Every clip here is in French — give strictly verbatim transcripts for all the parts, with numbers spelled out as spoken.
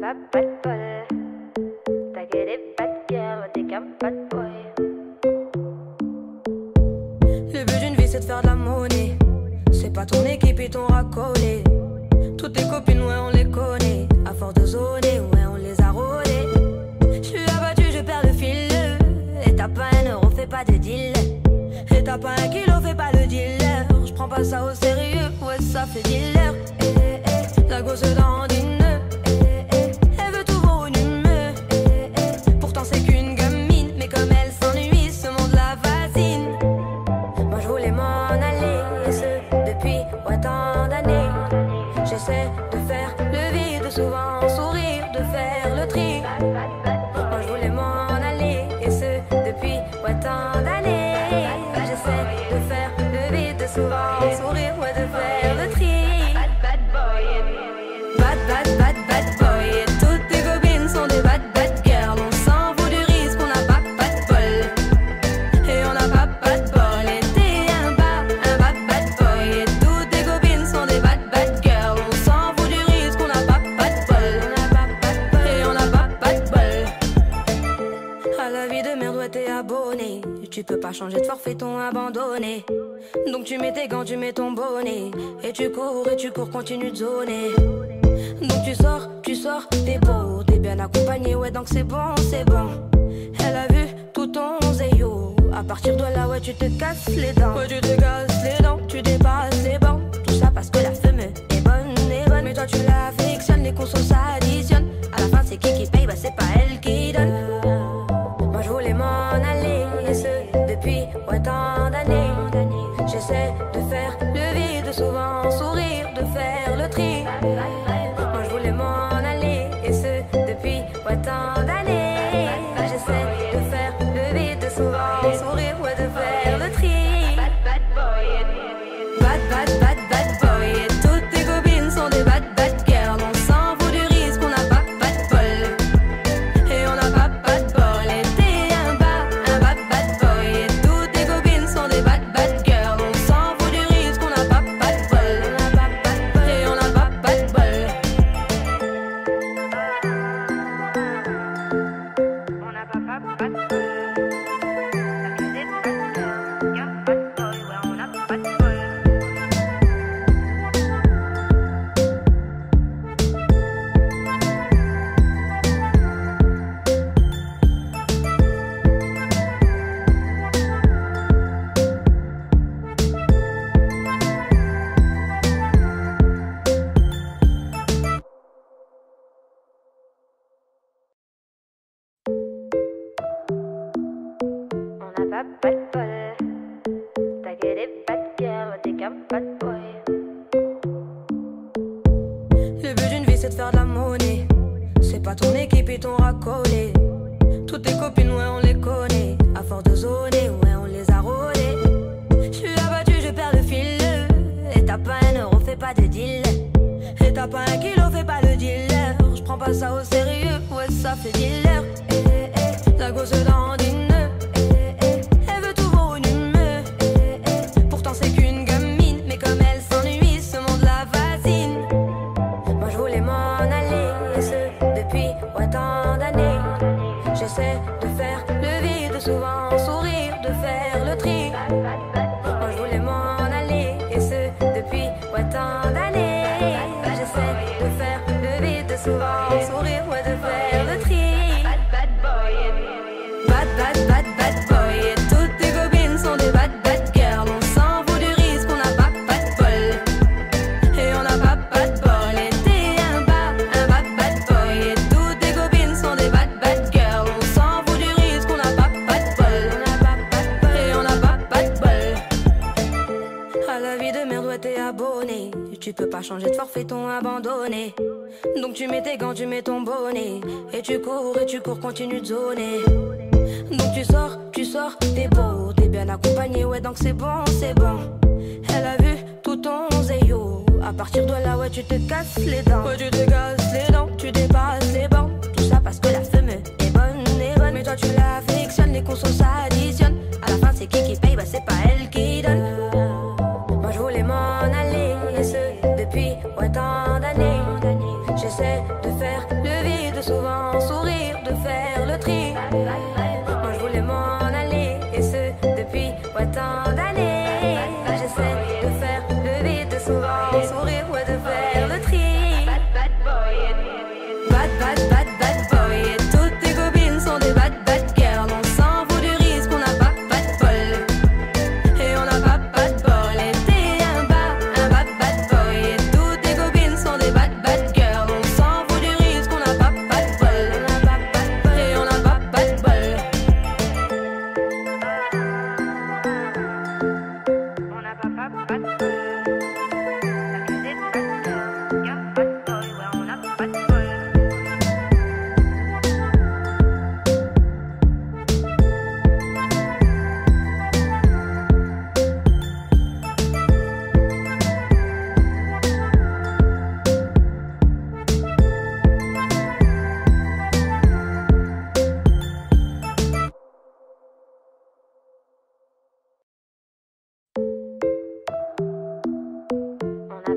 pas pas de bol. T'as que des bad girls, t'es qu'un bad boy. Le but d'une vie c'est de faire de la monnaie. C'est pas ton équipe et ton racolé. Toutes tes copines ouais on les connaît. À force de zoner ouais on les a rôlées. J'suis abattu je perds le fil. Et t'as pas un euro fais pas de deal. Et t'as pas un kilo fais pas le dealer. J'prends pas ça au sérieux ouais ça fait dealer. Eh, eh, la gosse dans une j'essaie de faire le vide, souvent sourire, de faire le tri. Moi je voulais m'en aller, et ce depuis ouais, tant d'années. J'essaie de faire le vide, souvent sourire, ouais, de faire le tri. Bad bad boy, bad bad bad bad boy. Et toutes tes copines sont des bad bad girls. On s'en fout du risque, on n'a pas pas de bol. Et on n'a pas pas de bol. Et t'es un bad, un bad bad boy. Et toutes tes copines sont des bad bad girls. T'es abonné, tu peux pas changer de forfait, ton abandonné. Donc tu mets tes gants, tu mets ton bonnet. Et tu cours, et tu cours, continue de zoner. Donc tu sors, tu sors, t'es beau, t'es bien accompagné, ouais donc c'est bon, c'est bon. Elle a vu tout ton zéyo. À partir de là, ouais tu te casses les dents. Ouais tu te casses les dents, tu dépasses les bancs. Tout ça parce que la femme est bonne, est bonne. Mais toi tu l'affectionnes, les consos s'additionnent. À la fin c'est qui qui paye, bah c'est pas elle qui donne. Moi je voulais m'en aller, et ce depuis ouais, tant d'années. J'essaie de faire le vide, souvent sourire, de faire le tri. Moi je voulais m'en aller, et ce depuis ouais, tant d'années. J'essaie de faire le vide, souvent sourire, ouais, de faire le tri. Bad bad boy, bad bad bad bad boy. Et toutes tes copines sont des bad bad girls. On s'en fout du risque, on n'a pas pas de bol. Et on n'a pas pas de bol. Pas pas de bol. T'as que des bad girls, t'es qu'un bad boy. Le but d'une vie c'est de faire de la monnaie. C'est pas ton équipe et ton racolé. Toutes tes copines ouais on les connaît. À force de zoner ouais on les a rôlées. J'suis abattu je perds le fil. Et t'as pas un euro fais pas de deal. Et t'as pas un kilo fais pas le dealer. J'prends pas ça au sérieux ouais ça fait dealer. Eh, eh, la gosse dans une j'essaie de faire le vide, souvent sourire, de faire le tri. Moi je voulais m'en aller, et ce depuis ouais, tant d'années. J'essaie de faire le vide, souvent sourire, ouais, de faire le tri. Bad bad boy, bad bad bad bad boy. Et toutes tes copines sont des bad bad girls. On s'en fout du risque, on n'a pas pas de bol. Et on n'a pas pas de bol. Et t'es un bad, un bad bad boy. Et toutes tes copines sont des bad bad girls. T'es abonné, tu peux pas changer de forfait, ton abandonné. Donc tu mets tes gants, tu mets ton bonnet. Et tu cours, et tu cours, continue de zoner. Donc tu sors, tu sors, t'es beau, t'es bien accompagné, ouais donc c'est bon, c'est bon. Elle a vu tout ton zéyo. À partir de là, ouais tu te casses les dents. Ouais tu te casses les dents, tu dépasses les bancs. Tout ça parce que la femme est bonne, est bonne. Mais toi tu l'affectionnes, les consos s'additionnent. À la fin c'est qui qui paye, bah c'est pas elle qui donne. Moi je voulais m'en aller, et ce depuis ouais, tant d'années. J'essaie de faire le vide.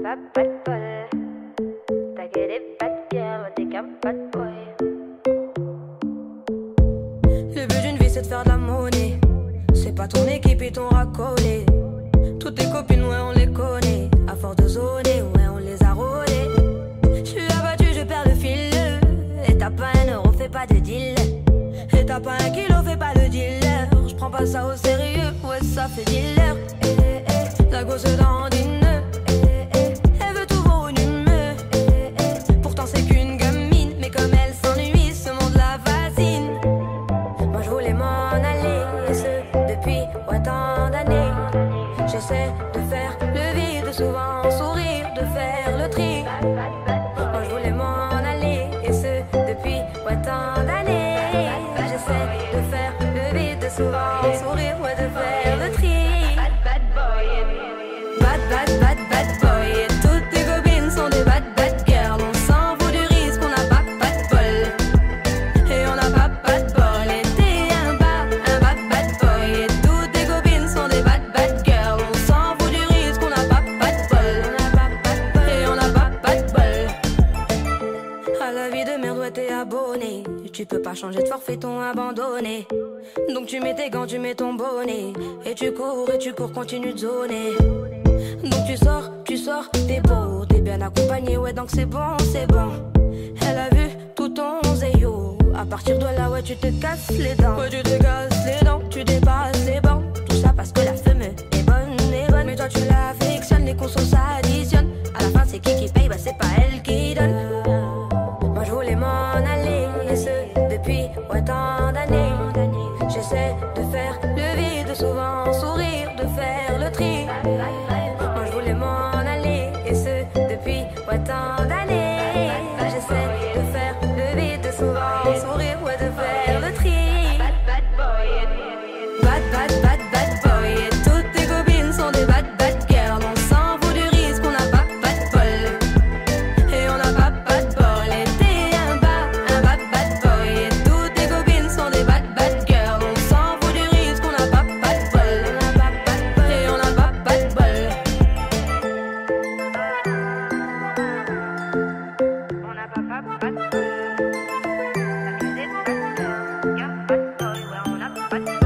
pas pas de bol. T'as que des bad girls, t'es qu'un bad boy. Le but d'une vie c'est de faire de la monnaie. C'est pas ton équipe et ton racolé. Toutes tes copines, ouais, on les connaît. À force de zoner, ouais, on les a rôlées. J'suis abattu, je perds le fil. Et t'as pas un euro, fais pas de deal. Et t'as pas un kilo, fais pas le dealer. J'prends pas ça au sérieux, ouais, ça fait dealer. Eh, eh, la gosse dandine. Eh, eh, elle veut tout volume. Eh, eh, pourtant c'est qu'une gamine. Mais comme elle s'ennuie, ce monde la fascine. Moi je voulais m'en aller, et ce depuis ouais, tant d'années. J'essaie de faire le vide, souvent sourire, de faire le tri. Moi je voulais m'en aller, et ce depuis ouais, tant d'années. J'essaie de faire le vide, souvent sourire, ouais, de faire le tri. Bad bad boy, bad bad bad bad boy. Et toutes tes copines sont des bad bad girls. On s'en fout du risque, on n'a pas pas de bol. Et on n'a pas pas de bol. Et t'es un bad, un bad bad boy. Et toutes tes copines sont des bad bad girls. On s'en fout du risque, on n'a pas pas de bol. On n'a pas pas de bol. Et on n'a pas pas de bol. À la vie de merde, ouais, t'es abonné. Tu peux pas changer de forfait, ton abandonné. Donc tu mets tes gants, tu mets ton bonnet. Et tu cours, et tu cours, continue de zoner. Donc tu sors, tu sors, t'es beau, t'es bien accompagné, ouais, donc c'est bon, c'est bon. Elle a vu tout ton zéyo. À partir de là, ouais, tu te casses les dents. Ouais, tu te casses les dents, tu dépasses les bancs. Tout ça parce que la femme est bonne, est bonne. Mais toi tu l'affectionnes, les consos s'additionnent. À la fin, c'est qui qui paye, bah c'est pas elle qui donne. Moi je voulais m'en aller, et ce depuis ouais, tant d'années. J'essaie de faire le vide, souvent sourire, de faire le tri. Moi je voulais m'en aller, et ce depuis ouais, tant d'années. J'essaie de faire le vide, souvent sourire, ouais, de faire le tri. Bad bad boy, bad bad bad bad boy. Et toutes tes copines sont des bad bad girls. On s'en fout du risque, on n'a pas pas de bol. Et on n'a pas pas de bol. Et t'es un bad, un bad bad boy. Et toutes tes copines sont des bad bad girls. On s'en fout du risque, on n'a pas pas de bol. On n'a pas pas de bol. Et on n'a pas pas de bol. On n'a pas pas pas de bol. T'as que des bad girls, qu'un bad boy, ouais, on n'a pas de bol.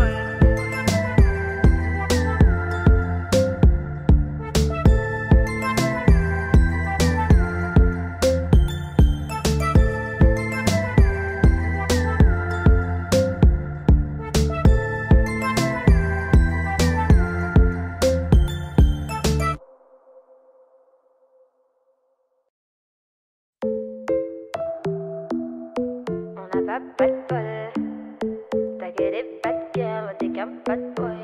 On n'a pas pas de bol. T'as que des bad girls, t'es qu'un bad boy.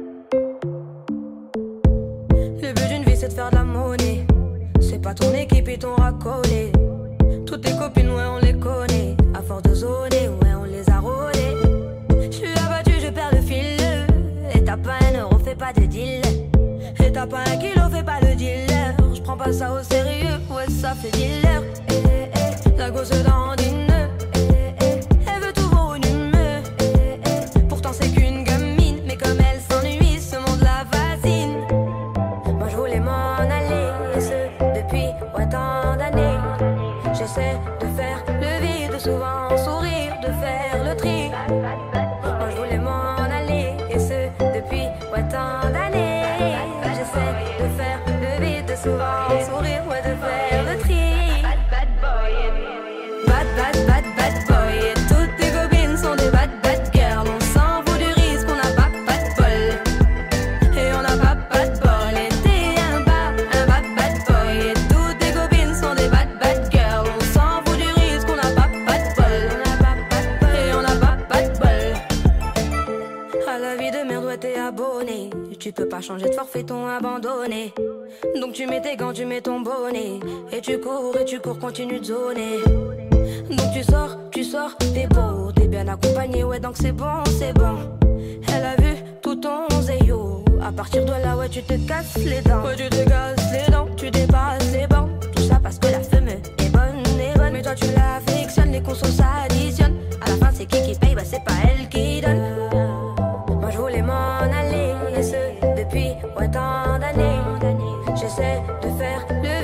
Le but d'une vie c'est de faire de la monnaie. C'est pas ton équipe et ton racolé. Toutes tes copines, ouais, on les connaît. À force de zoner, ouais, on les a rôlées. J'suis abattu, je perds le fil. Et t'as pas un euro, fais pas de deal. Et t'as pas un kilo, fais pas le dealer. J'prends pas ça au sérieux, ouais, ça fait dealer. Eh, eh, la gosse dandine. Eh, eh, elle veut tout volume. Eh, eh, pourtant c'est qu'une gamine. Mais comme elle s'ennuie, ce monde la fascine. Moi je voulais m'en aller, et ce depuis ouais, tant d'années. J'essaie de faire le vide, souvent sourire, de faire le tri. Moi je voulais m'en aller, et ce depuis ouais, tant d'années. J'essaie de faire le vide, souvent sourire, ouais, de faire le tri. Bad bad boy. Bad bad bad bad boy. Et toutes tes copines sont des bad bad girls. On s'en fout du risque, on n'a pas pas de bol. Et on n'a pas pas de bol. Et t'es un bad, un bad bad boy. Et toutes tes copines sont des bad bad girls. On s'en fout du risque, on n'a pas pas de bol. On n'a pas pas de bol. Et on n'a pas pas de bol. À la vie de merde, ouais, t'es abonné. Tu peux pas changer de forfait, ton abandonné. Donc tu mets tes gants, tu mets ton bonnet. Et tu cours, et tu cours, continue de zoner. Donc tu sors, tu sors, t'es beau, t'es bien accompagné, ouais, donc c'est bon, c'est bon. Elle a vu tout ton zéyo. À partir de là, ouais, tu te casses les dents. Ouais, tu te casses les dents, tu dépasses les bancs. Tout ça parce que la femme est bonne, est bonne. Mais toi tu l'affectionnes, les consos s'additionnent. À la fin, c'est qui qui paye, bah c'est pas elle qui donne. Moi je voulais m'en aller, et ce depuis ouais, tant d'années. J'essaie de faire le vide.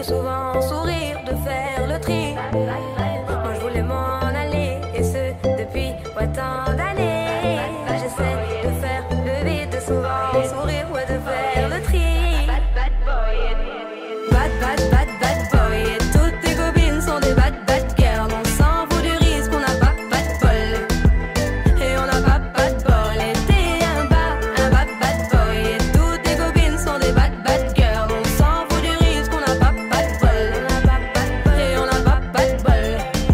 souvent sourire, de faire le tri. Moi je voulais m'en aller, et ce depuis ouais, tant d'années. J'essaie de faire le vide, de souvent sourire, ouais, de faire le tri. Bad, bad, bad, bad boy, et toutes tes copines sont des bad, bad girls. On s'en fout du risque, on n'a pas, pas de bol. Et on n'a pas, pas de bol. Et t'es un bad, un bad, bad boy, et toutes tes copines sont des bad, bad girls. On s'en fout du risque, on n'a pas, pas de bol. Et on n'a pas, pas de bol.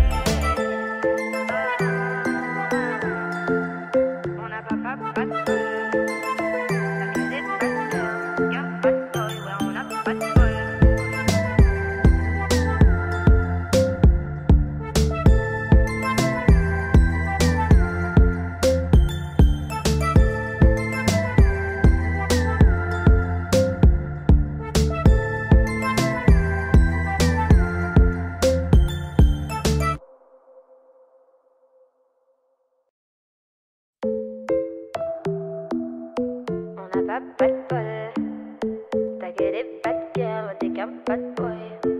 On n'a pas, pas, pas de bol. Pas de bol, t'as que des bad girls, t'es qu'un bad boy.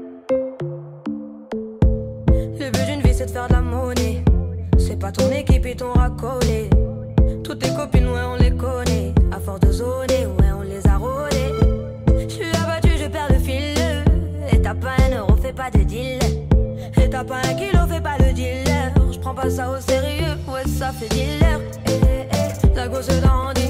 Le but d'une vie c'est de faire de la monnaie. C'est pas ton équipe et ton racolé. Toutes tes copines ouais on les connaît. À force de zoner ouais on les a rôlées. J'suis abattu je perds le fil. Et t'as pas un euro fais pas de deal. Et t'as pas un kilo fais pas le dealer. J'prends pas ça au sérieux ouais ça fait dealer. Eh, eh, eh, la gosse dandine.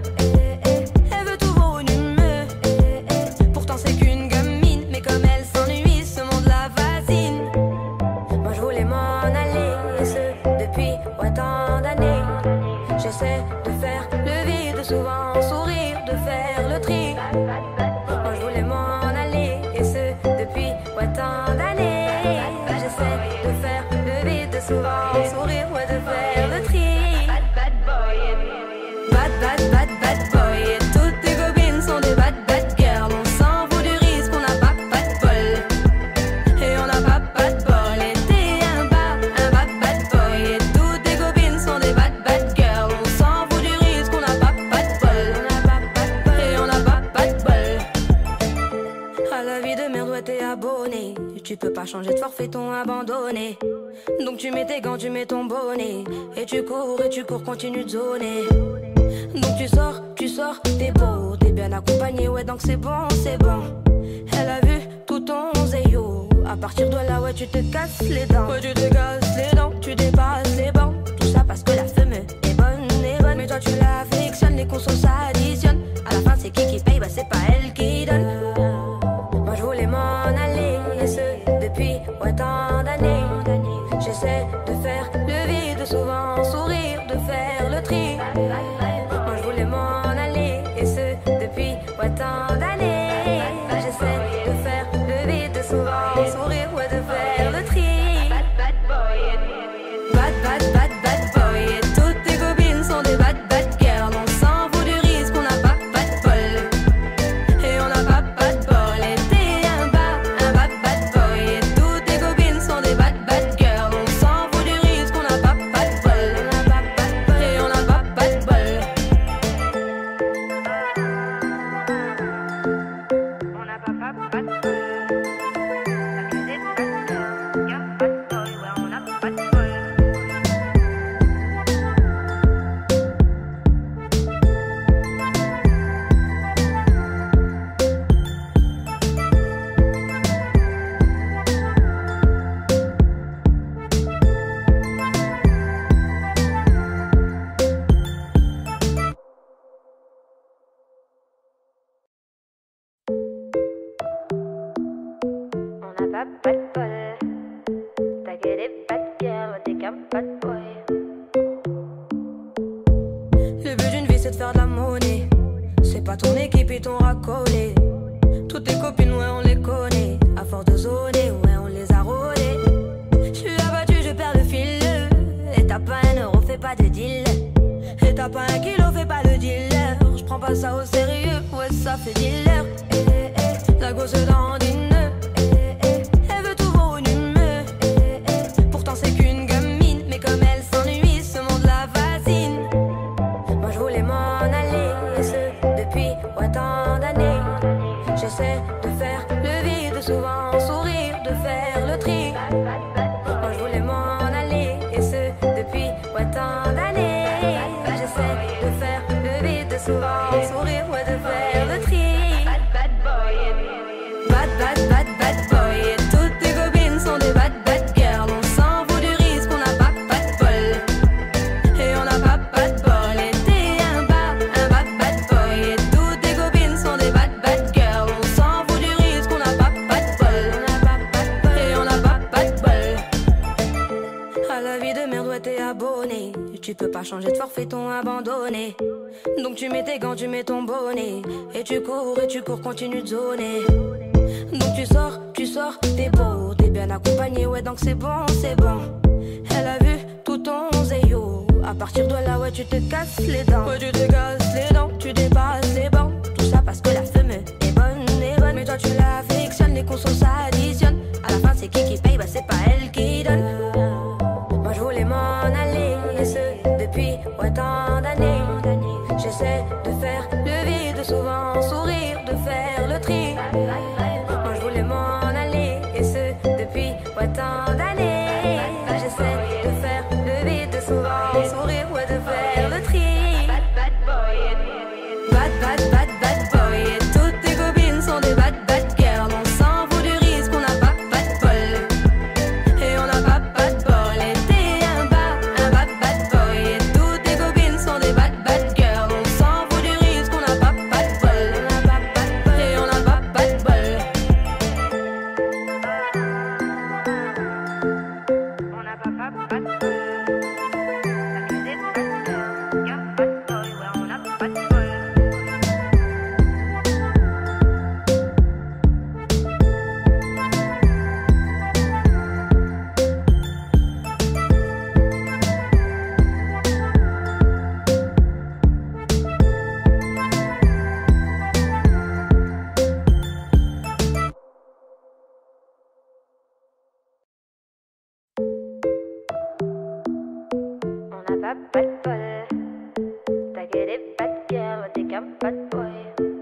J'essaie de faire le vide, souvent sourire, de faire le tri. Moi je voulais m'en aller, et ce depuis ouais, tant d'années. J'essaie de faire le vide, souvent sourire, ouais, de faire le tri. Bad, bad, bad, bad boy, et toutes tes copines sont des bad, bad girls. On s'en fout du risque, on n'a pas, pas de bol. Et on n'a pas, pas de bol. Et t'es un bad, un bad, bad boy, et toutes tes copines sont des bad, bad girls. On s'en fout du risque, on n'a pas, pas de bol. Et on n'a pas, pas de bol. À la vie de merde, ouais, t'es abonné. Tu peux pas changer de forfait, ton abandonné. Donc tu mets tes gants, tu mets ton bonnet. Et tu cours, et tu cours, continue de zoner. Donc tu sors, tu sors, t'es beau, t'es bien accompagné, ouais donc c'est bon, c'est bon. Elle a vu tout ton zéyo. À partir de là, ouais tu te casses les dents. Ouais tu te casses les dents, tu dépasses les bancs. Tout ça parce que la femme est bonne, est bonne. Mais toi tu l'affectionnes, les consos s'additionnent. À la fin c'est qui qui paye, bah c'est pas elle qui donne. Moi je voulais m'en aller, et ce depuis ouais tant d'années. J'essaie de faire le vide, souvent sourire, de faire le tri. Moi je voulais m'en aller, et ce depuis ouais, tant d'années. J'essaie de faire le vide, souvent sourire, ouais, de faire le tri. Bad, bad, bad, bad boy, et toutes tes copines sont des bad, bad girls. On s'en fout du risque, on n'a pas, pas de bol. Et on n'a pas, pas de bol. Et t'es un bad, un bad, bad boy, et toutes tes copines sont des bad, bad girls. On s'en fout du risque, on n'a pas, pas de bol. Et on n'a pas, pas de bol. On n'a pas, pas, pas de bol. T'as que des bad girls, qu'un bad boy, ouais on n'a pas de bol. On n'a pas, pas de bol. T'as que des bad girls, t'es qu'un bad boy. Le but d'une vie c'est de faire de la monnaie. C'est pas ton équipe et ton racolé. Toutes tes copines ouais on les connaît. À force de zoner ouais on les a rôlées. J'suis abattu je perds le fil. Et t'as pas un euro fais pas de deal. Et t'as pas un kilo fais pas le dealer. J'prends pas ça au sérieux ouais ça fait dealer. Eh, eh, eh, la gosse dandine. J'essaie de faire le vide, souvent souvent sourire, de faire le tri. Moi je voulais m'en aller, et ce depuis ouais, tant d'années. J'essaie de faire le vide, de souvent sourire, ouais, de faire le tri. Bad, bad, bad, bad boy. Et toutes tes copines sont des bad, bad girls. On s'en fout du risque, on n'a pas, pas de bol. Et on n'a pas, pas de bol. Et t'es un bad, un bad, bad boy. Et toutes tes copines sont des bad, bad girls. On s'en fout du risque, on n'a pas, pas de bol. On n'a pas, pas de bol. Et on n'a pas, pas de bol. À la vie de merde, ouais, t'es abonné. Tu peux pas changer de forfait, ton abandonné. Donc tu mets tes gants, tu mets ton bonnet. Et tu cours, et tu cours, continue de zoner. Donc tu sors, tu sors, t'es beau, t'es bien accompagné, ouais donc c'est bon, c'est bon. Elle a vu tout ton zéyo. À partir de là, ouais tu te casses les dents. Ouais tu te casses les dents, tu dépasses les bancs. Tout ça parce que la femme est bonne, est bonne. Mais toi tu l'affectionnes, les consos s'additionnent. À la fin c'est qui qui paye, bah c'est pas elle qui donne. Moi je voulais m'en aller, et ce depuis ouais tant d'années. J'essaie de faire le vide, souvent sourire, de faire le tri. Moi je voulais m'en aller, et ce depuis ouais, tant d'années. J'essaie de faire le vide, souvent sourire, ouais, de faire le tri. Bad, bad boy. Bad, bad, bad, bad boy. Et toutes tes copines sont des bad, bad girls. On s'en fout du risque, on n'a pas, pas de bol. Et on n'a pas, pas de bol. Et t'es un bad, un bad, bad boy. Et toutes tes copines sont des bad, bad girls. On s'en fout du risque, on n'a pas, pas de bol. On n'a pas, pas de bol. Et on n'a pas, pas de bol. On n'a pas, pas, pas de bol. Accusé de bad girl. Y'a pas de bol, ouais, on n'a pas de bol. On n'a pas, pas de bol. T'as que des bad girls, t'es qu'un bad boy.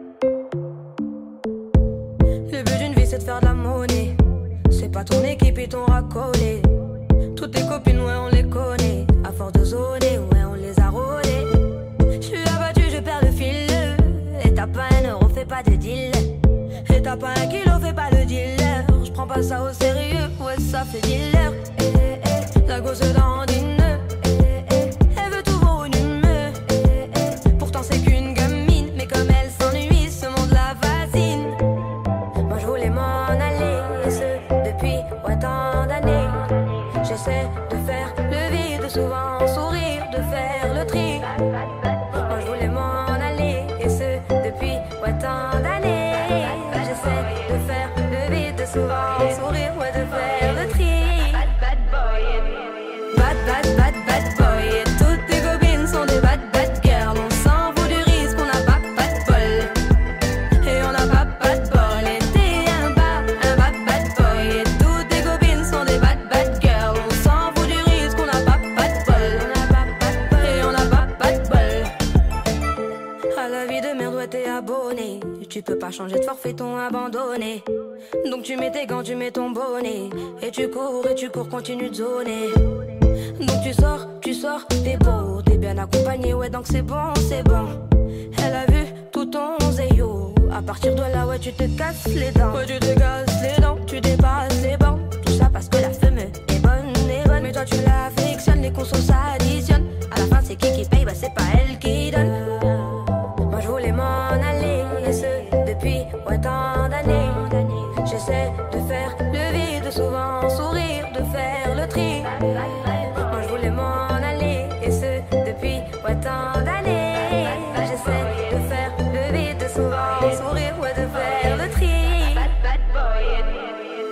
Le but d'une vie c'est de faire de la monnaie. C'est pas ton équipe et ton racolé. Toutes tes copines ouais on les connaît. À force de zoner ouais on les a rôlées. J'suis abattu je perds le fil. Et t'as pas un euro fais pas de deal. Et t'as pas un kilo fais pas de dealer. J'prends pas ça au sérieux ouais ça fait dealer. Eh, eh, eh, la gosse dandine. J'essaie de faire le vide, souvent sourire, de faire le tri. Moi je voulais m'en aller, et ce depuis ouais, tant d'années. J'essaie de faire le vide, souvent sourire, ouais, de faire le tri. Bad, bad, bad, bad boy. Et toutes tes copines sont des bad, bad girls. On s'en fout du risque, on n'a pas, pas de bol. Et on n'a pas, pas de bol. Et t'es un bad, un bad, bad boy. Et toutes tes copines sont des bad, bad girls. On s'en fout du risque, on n'a pas, pas de bol. On n'a pas, pas de bol. Et on n'a pas, pas de bol. À la vie de merde, ouais, t'es abonné. Tu peux pas changer de forfait, ton abandonné. Donc tu mets tes gants, tu mets ton bonnet. Et tu cours, et tu cours, continue de zoner. Donc tu sors, tu sors, t'es beau, t'es bien accompagné, ouais donc c'est bon, c'est bon. Elle a vu tout ton zéyo. À partir de là, ouais tu te casses les dents. Ouais tu te casses les dents, tu dépasses les bancs. Tout ça parce que la femme est bonne, est bonne. Mais toi tu l'affectionnes, les consos s'additionnent. À la fin c'est qui qui paye, bah c'est pas elle qui donne. Moi je voulais m'en aller, et ce depuis ouais tant d'années. J'essaie de faire le vide, souvent sourire, de faire le tri. Moi je voulais m'en aller, et ce depuis ouais, tant d'années. J'essaie de faire le vide, souvent sourire, ouais, de faire le tri. Bad, bad boy.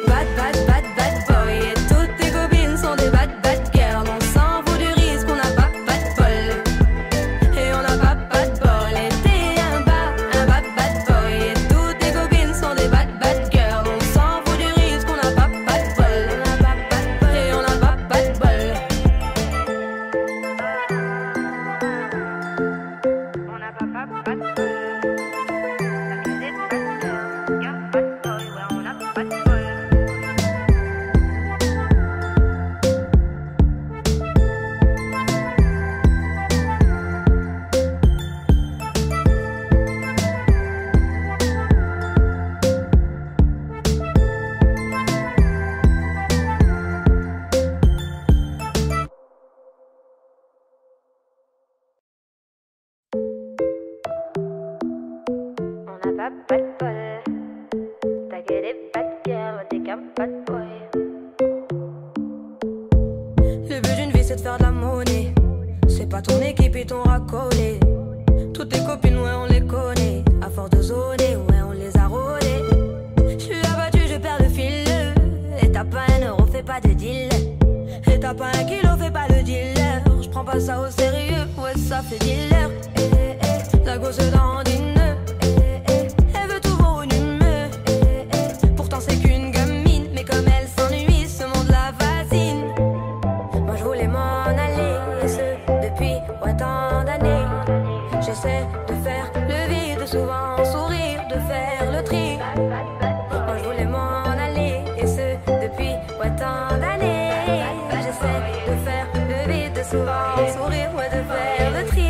c'est de faire de la monnaie. C'est pas ton équipe et ton racolé. Toutes tes copines, ouais, on les connaît. À force de zoner, ouais, on les a rôlées. J'suis abattu, je perds le fil. Et t'as pas un euro, fais pas de deal. Et t'as pas un kilo, fais pas le dealer. J'prends pas ça au sérieux, ouais, ça fait dealer. Eh, eh, eh, la gosse dandine. Eh, eh, elle veut tout volumineux. Eh, eh, pourtant c'est qu'une gamine. Mais comme elle s'ennuie, ce monde la fascine. Moi je voulais m'en aller, et ce depuis ouais, tant d'années. J'essaie de faire le vide, souvent sourire, de faire le tri. Moi je voulais m'en aller, et ce depuis ouais, tant d'années. J'essaie de faire le vide, souvent sourire, ouais, de faire le tri.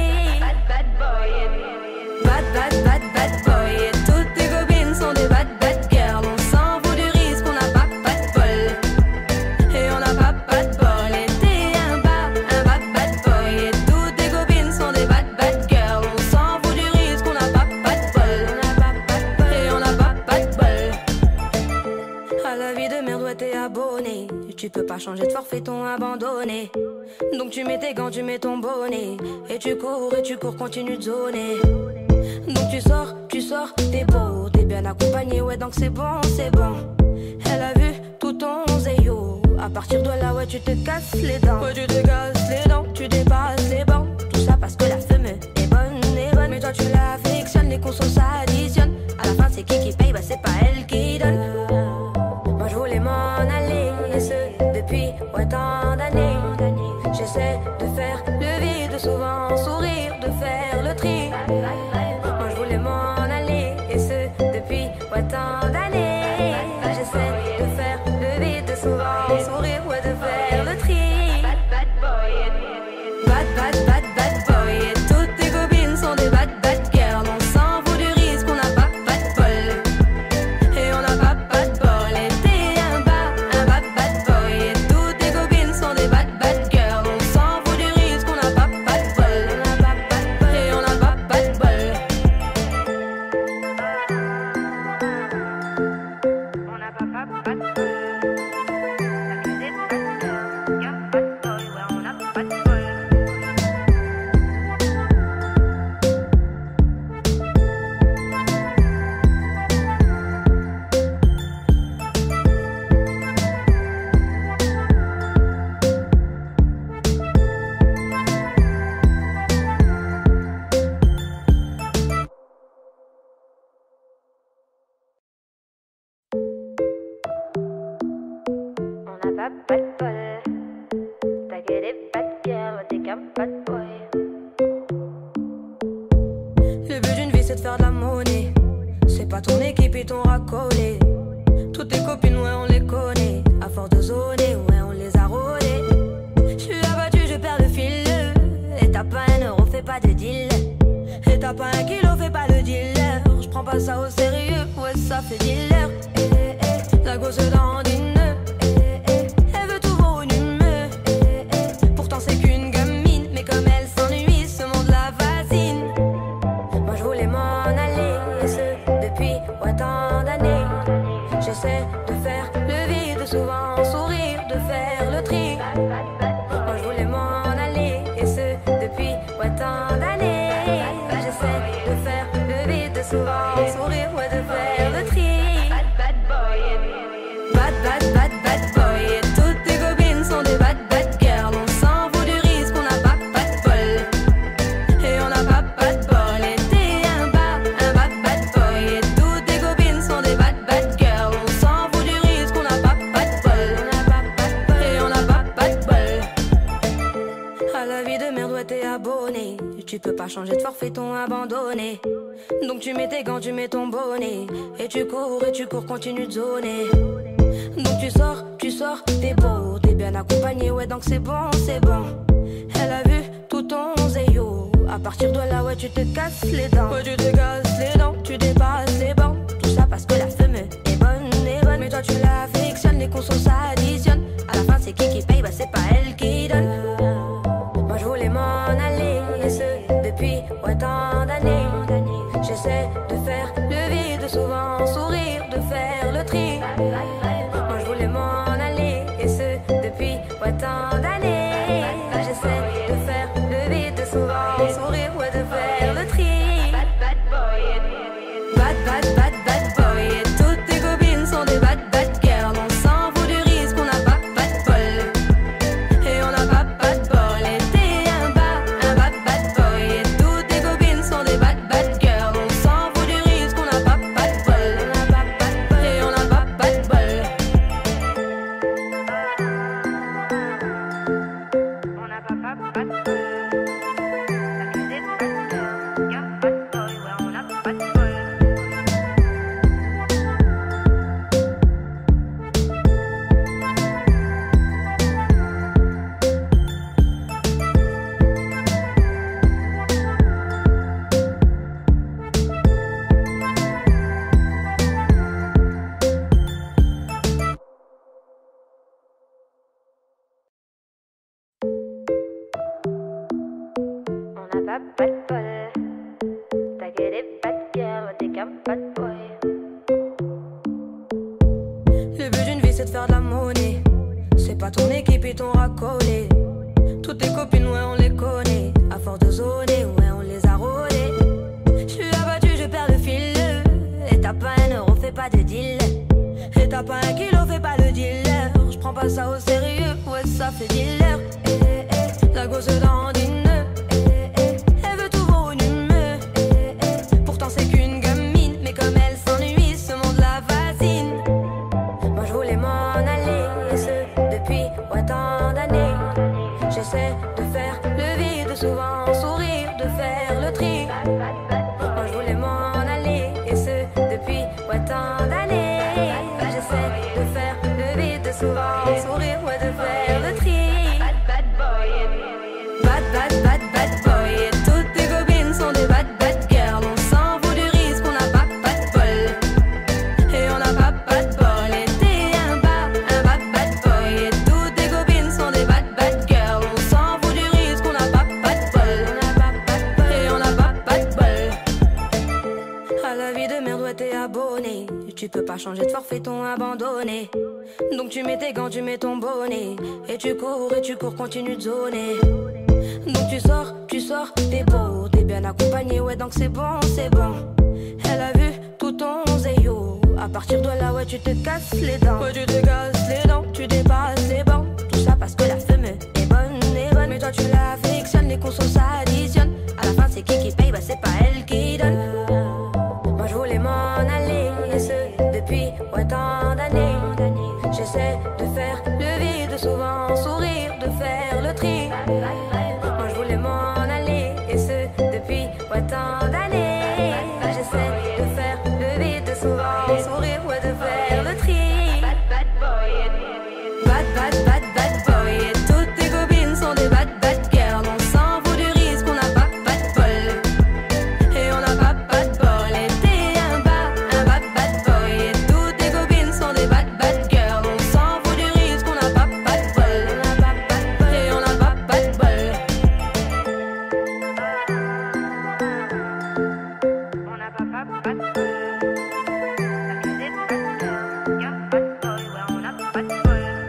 Bad, bad, bad, bad boy. Et toutes tes copines sont des bad, bad girls. On s'en fout du risque, on n'a pas, pas de bol. Et on n'a pas, pas de bol. Et t'es un bad, un bad, bad boy. Et toutes tes copines sont des bad, bad girls. On s'en fout du risque, on n'a pas, pas de bol. On n'a pas, pas de bol. Et on n'a pas, pas de bol. À la vie de merde, ouais, t'es abonné. Tu peux pas changer de forfait, ton abandonné. Donc tu mets tes gants, tu mets ton bonnet. Et tu cours, et tu cours, continue de zoner. Donc tu sors, tu sors, t'es beau, t'es bien accompagné, ouais, donc c'est bon, c'est bon. Elle a vu tout ton zéyo. À partir de là, ouais, tu te casses les dents. Ouais, tu te casses les dents, tu dépasses les bancs. Tout ça parce que la femme est bonne, est bonne. Mais toi tu l'affectionnes, les consos s'additionnent. À la fin, c'est qui qui paye, bah c'est pas elle qui donne. Moi je voulais m'en aller, et ce depuis ouais, tant d'années. J'essaie de faire le vide, souvent sourire, de faire le tri. Moi je voulais m'en aller, et ce depuis ouais, tant d'années. J'essaie de faire le vide, souvent sourire, ouais, de faire le tri. Bad, bad, bad, bad boy. Et toutes tes copines sont des bad, bad girls. On s'en fout du risque, on n'a pas, pas de bol. Et on n'a pas, pas de bol. Et t'es un bad, un bad, bad boy. Et toutes tes copines sont des bad, bad girls. On s'en fout du risque, on n'a pas, pas de bol. On n'a pas, pas de bol. Et on n'a pas, pas de bol. On n'a pas, pas, pas de bol. La que des bad girls. Y'a pas de bol, ouais, on n'a pas de bol. On n'a pas, pas de bol. T'as que des bad girls, t'es qu'un bad boy. Le but d'une vie c'est de faire de la monnaie. C'est pas ton équipe et ton racolé. Toutes tes copines, ouais, on les connaît. À force de zoner, ouais, on les a rôlées. J'suis abattu, je perds le fil. Et t'as pas un euro, fais pas de deal. Et t'as pas un kilo, fais pas le dealer. J'prends pas ça au sérieux, ouais, ça fait dealer. Eh, eh, eh, la gosse dandine. Eh, eh, elle veut tout volumineux. Eh, eh, pourtant c'est qu'une gamine. Mais comme elle s'ennuie, ce monde la fascine. Moi je voulais m'en aller, et ce depuis ouais, tant d'années. J'essaie de faire le vide, souvent sourire, de faire le tri. Moi je voulais m'en aller, et ce depuis ouais, tant d'années. J'essaie de faire le vide, souvent sourire, ouais, de faire le tri. Bad, bad, bad, bad boy. Et toutes tes copines sont des bad, bad girls. On s'en fout du risque, on n'a pas, pas de bol. Et on n'a pas, pas de bol. Et t'es un bad, un bad, bad boy. Et toutes tes copines sont des bad, bad girls. On s'en fout du risque, on n'a pas, pas de bol. On n'a pas, pas de bol. Et on n'a pas, pas de bol. À la vie de merde, ouais, t'es abonné. Tu peux pas changer de forfait, ton abandonné. Donc tu mets tes gants, tu mets ton bonnet. Et tu cours, et tu cours, continue de zoner. Donc tu sors, tu sors, t'es beau, t'es bien accompagné, ouais, donc c'est bon, c'est bon. Elle a vu tout ton zéyo. À partir de là, ouais, tu te casses les dents. Ouais, tu te casses les dents, tu dépasses les bancs. Tout ça parce que la femme est bonne, est bonne. Mais toi tu l'affectionnes, les consos s'additionnent. À la fin, c'est qui qui paye, bah c'est pas elle qui donne. Moi je voulais m'en aller, et ce depuis ouais, tant d'années. J'essaie de faire le vide, souvent sourire, de faire le tri. Moi je voulais m'en aller, et ce depuis ouais, tant d'années. abonné. C'est pas ton équipe, ils t'ont racolé. Toutes tes copines, ouais, on les connaît. À force de zoner, ouais, on les a rôlées. J'suis abattu, je perds le fil. Et t'as pas un euro, fais pas de deal. Et t'as pas un kilo, fais pas le dealer. J'prends pas ça au sérieux, ouais, ça fait dealer. Eh, eh, eh, la gosse dandine. Eh, eh, elle veut tout volume. Eh, eh, pourtant c'est qu'une gamine. Mais comme elle s'ennuie, ce monde la fascine. Moi je voulais m'en aller, et ce depuis ouais, tant d'années. J'essaie de faire le vide, souvent sourire, de faire le tri. Moi je voulais m'en aller, et ce depuis ouais, tant d'années. J'essaie de faire le vide, souvent sourire, ouais, de faire le tri. Bad bad bad bad boy, et toutes tes copines sont des bad bad girls. On s'en fout du risque, on n'a pas pas de bol. Et on n'a pas pas de bol. Et t'es un bad, un bad bad boy, et toutes tes copines sont des bad bad girls. On s'en fout du risque, on n'a pas pas de bol. Et on n'a pas pas de bol. À la vie de merde, ouais, t'es abonné. Tu peux pas changer de forfait, ton abandonné. Donc tu mets tes gants, tu mets ton bonnet. Et tu cours, et tu cours, continue de zoner. Donc tu sors, tu sors, t'es beau, t'es bien accompagné, ouais, donc c'est bon, c'est bon. Elle a vu tout ton zéyo. À partir de là, ouais, tu te casses les dents. Ouais, tu te casses les dents, tu dépasses les bancs. Tout ça parce que la femme est bonne, est bonne. Mais toi tu l'affectionnes, les consos s'additionnent. À la fin, c'est qui qui paye, bah c'est pas elle qui donne. Moi je voulais m'en aller, et ce depuis ouais, tant d'années. J'essaie de faire le vide, souvent sourire, de faire le tri. Moi je voulais m'en aller, et ce depuis ouais, tant d'années. J'essaie de faire le vide, souvent sourire, ouais, de faire le tri. Bad bad bad bad boy, et toutes tes copines sont des bad bad girls. On s'en fout du risque, on n'a pas pas de bol. Et on n'a pas pas de bol. Et t'es un bad, un bad bad boy, et toutes tes copines sont des bad bad girls. On s'en fout du risque, on n'a pas pas de bol. Et on n'a pas pas de bol. On n'a pas pas pas de bol. La vie des bad girls, y'a pas de bol, ouais, on n'a pas de bol.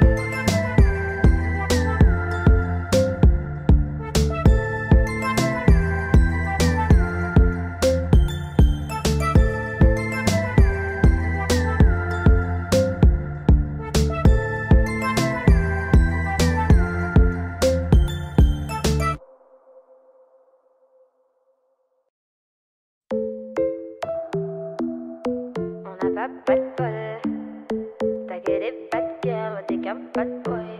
On n'a pas pas de bol. T'as que des bad girls, t'es qu'un bad boy.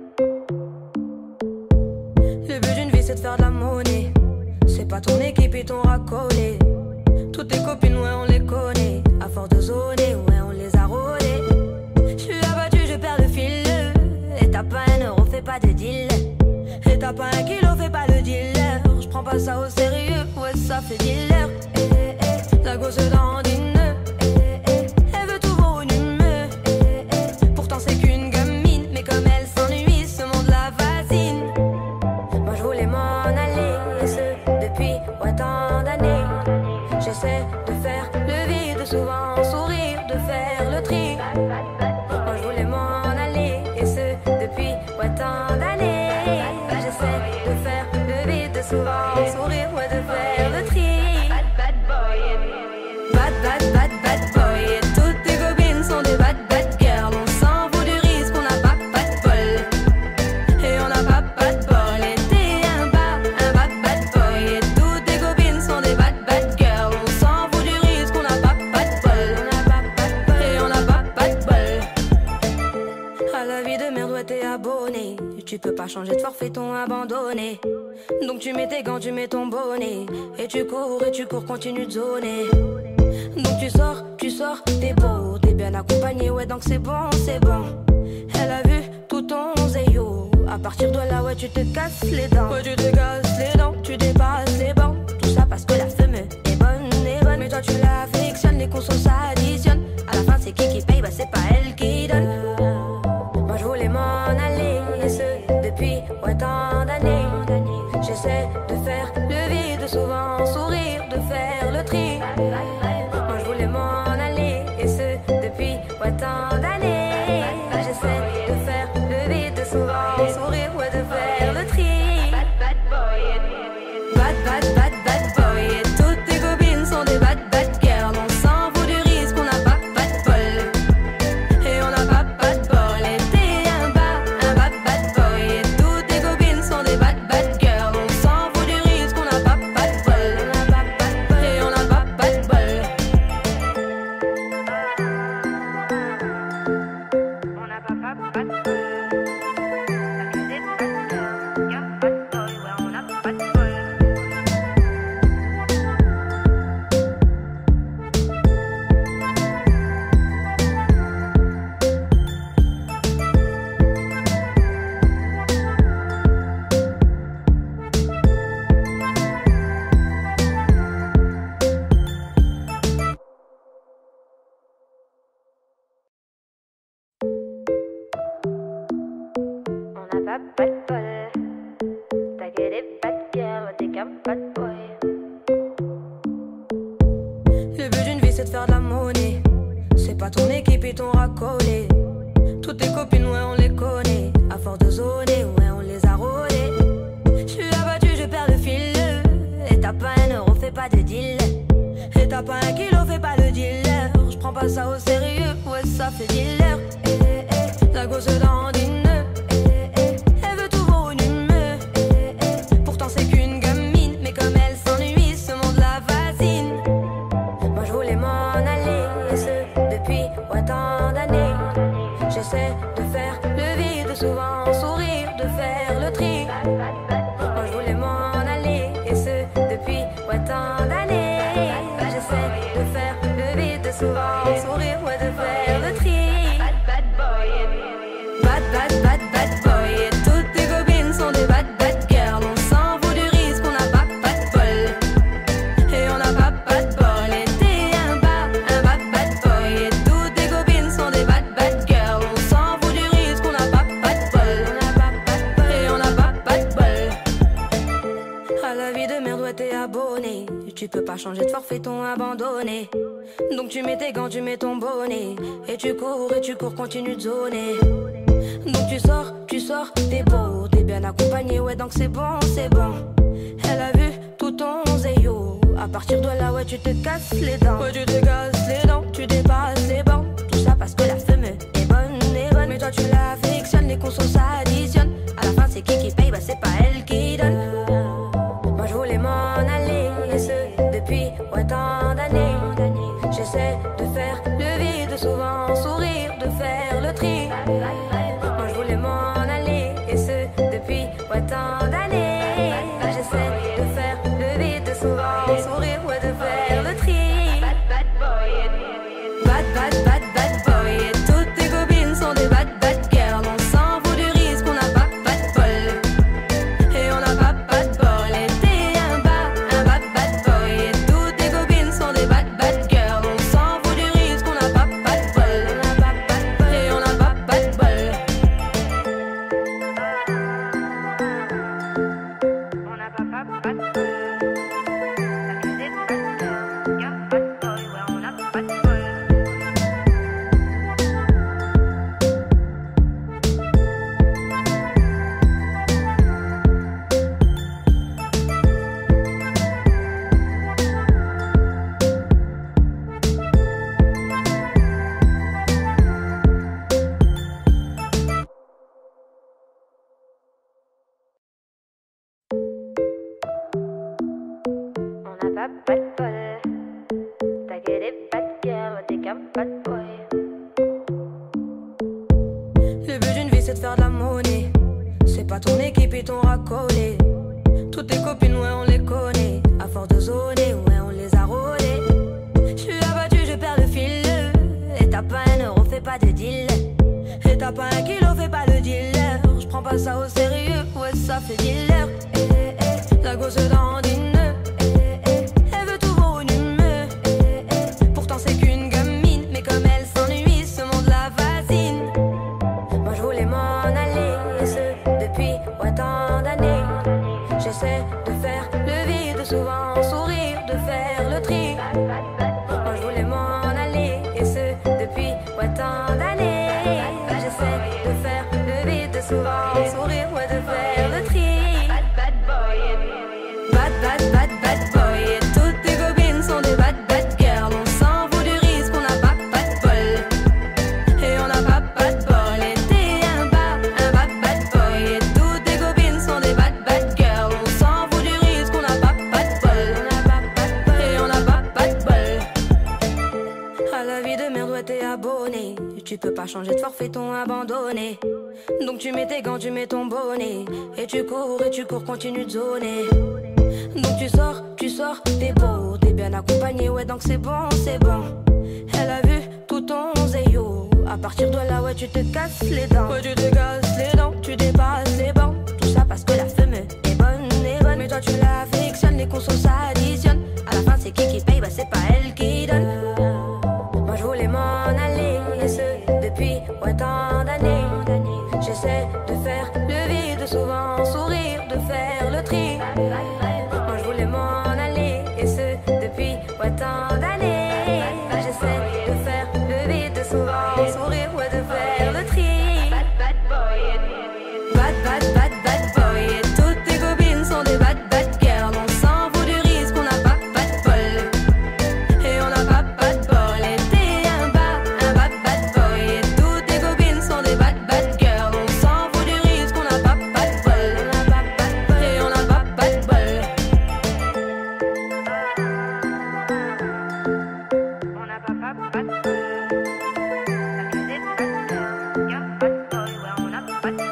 Le but d'une vie c'est de faire de la monnaie. C'est pas ton équipe, ils t'ont racolé. Toutes tes copines, ouais, on les connaît. À force de zoner, ouais, on les a rôlées. J'suis abattu, je perds le fil. Et t'as pas un euro, fais pas de deal. Et t'as pas un kilo, fais pas le dealer. J'prends pas ça au sérieux, ouais, ça fait dealer. Eh, eh, eh, la gosse dandine. Eh, eh, elle veut tout volume. Eh, eh, pourtant c'est qu'une gamine. Mais comme elle s'ennuie, ce monde la fascine. Moi je voulais m'en aller, et ce depuis ouais, tant d'années. J'essaie de faire le vide, souvent sourire, de faire le tri. Moi je voulais m'en aller, et ce depuis ouais, tant d'années. J'essaie de faire le vide, souvent sourire, ouais, de faire le tri. Bad bad bad bad boy, et toutes tes copines sont des bad bad girls. On s'en fout du risque, on n'a pas pas de bol. Et on n'a pas pas de bol. Et t'es un bad, un bad bad boy, et toutes tes copines sont des bad bad girls. On s'en fout du risque, on n'a pas pas de bol. Et on n'a pas pas de bol. À la vie de merde, ouais, t'es abonné. Tu peux pas changer de forfait, ton abandonné. Donc tu mets tes gants, tu mets ton bonnet. Et tu cours, et tu cours, continue de zoner. Donc tu sors, tu sors, t'es beau, t'es bien accompagné, ouais, donc c'est bon, c'est bon. Elle a vu tout ton zéyo. À partir de là, ouais, tu te casses les dents. Ouais, tu te casses les dents, tu dépasses les bancs. Tout ça parce que la femme est bonne, est bonne. Mais toi tu l'affectionnes, les consos s'additionnent. À la fin, c'est qui qui paye, bah c'est pas elle qui donne. Moi je voulais m'en aller, et ce depuis ouais, tant d'années. J'essaie de faire le vide, souvent sourire, de faire le tri. Moi je voulais m'en aller, et ce depuis ouais, tant d'années. J'essaie de faire pas de bol. T'as que des bad girls, y'a pas de boy, ouais, on a pas de bol. On n'a pas de bol. T'as que des bad girls, t'es qu'un bad boy. Le but d'une vie c'est de faire de la monnaie. C'est pas ton équipe et ton racolé. Toutes tes copines ouais on les connaît. À force de zoner ouais on les a rôlées. J'suis abattu je perds le fil. Et t'as pas un euro fais pas de deal. Et t'as pas un kilo fais pas de dealer. J'prends pas ça au sérieux ouais ça fait dealer. Eh, eh, la gosse dandine. J'essaie de faire le vide, souvent sourire, de faire le tri. Moi je voulais m'en aller, et ce depuis ouais, tant d'années. J'essaie de faire le vide, souvent sourire, ouais, de faire le tri. Bad boy, bad bad bad bad boy. Et toutes tes copines sont des bad bad girls. On s'en fout du risque, on n'a pas pas de bol. Et on n'a pas pas de bol. Et t'es un bad, un bad bad boy. Et toutes tes copines sont des bad bad girls. T'es abonné, tu peux pas changer de forfait, ton abandonné. Donc tu mets tes gants, tu mets ton bonnet. Et tu cours, et tu cours, continue de zoner. Donc tu sors, tu sors, t'es beau, t'es bien accompagné, ouais donc c'est bon, c'est bon. Elle a vu tout ton zéyo. À partir de là, ouais tu te casses les dents. Ouais tu te casses les dents, tu dépasses les bancs. Tout ça parce que la femme est bonne, est bonne. Mais toi tu l'affectionnes, les consos s'additionnent. À la fin c'est qui qui paye, bah c'est pas elle qui donne. Je voulais m'en aller, et ce depuis ouais, tant d'années. J'essaie de faire le vide, souvent sourire, de faire le tri. Moi je voulais m'en aller, et ce depuis ouais, tant d'années. J'essaie de faire le vide, souvent sourire, ouais, de faire le tri. Bad boy, bad bad bad bad boy. Et toutes tes copines sont des bad bad girls. On s'en fout du risque, on n'a pas pas de bol. Et on n'a pas pas de bol. Pas de bol, t'as que des bad girls, t'es qu'un bad boy. Le but d'une vie c'est de faire de la monnaie. C'est pas ton équipe et ton racolé. Toutes tes copines ouais on les connaît. À force de zoner ouais on les a rôlées. J'suis abattu je perds le fil. Et t'as pas un euro fais pas de deal. Et t'as pas un kilo fais pas de dealer. J'prends pas ça au sérieux ouais ça fait dealer. Eh, eh, la gosse dandine. J'essaie de faire le vide, souvent sourire, de faire le tri. Moi je voulais m'en aller, et ce depuis ouais, tant d'années. J'essaie de faire le vide, souvent sourire, ouais, de faire le tri. Bad boy, bad bad bad bad boy. Et toutes tes copines sont des bad bad girls. On s'en fout du risque, on n'a pas pas de bol. Et on n'a pas pas de bol. Et t'es un bad, un bad bad boy. Et toutes tes copines sont des bad bad girls. Tu peux pas changer de de forfait t'ont abandonné. Donc tu mets tes gants, tu mets ton bonnet. Et tu cours, et tu cours, continue de zoner. Donc tu sors, tu sors, t'es beau, t'es bien accompagné, ouais donc c'est bon, c'est bon. Elle a vu tout ton zéyo. À partir de là, ouais tu te casses les dents. Ouais tu te casses les dents, tu dépasses les bancs. Tout ça parce que la femme est bonne, est bonne. Mais toi tu l'affectionnes, les consos s'additionnent. À la fin c'est qui qui paye, bah c'est pas elle qui donne. Moi je voulais m'en aller, et ce depuis ouais, tant d'années. J'essaie de faire le vide, souvent sourire, de faire le tri. Moi je voulais m'en aller, et ce depuis ouais, tant d'années. J'essaie de faire le vide, souvent sourire, ouais, de faire le tri. Bad bad bad bad boy, et toutes tes copines sont des bad bad girls. On s'en fout du risque, on n'a pas pas de bol. Et on n'a pas pas de bol. Et t'es un bad, un bad bad boy, et toutes tes copines sont des bad bad girls. On s'en fout du risque, on n'a pas pas de bol. Et on n'a pas pas de bol. On n'a pas pas pas de bol. T'as que des bad girls, y'a pas de bol, ouais on n'a pas de bol.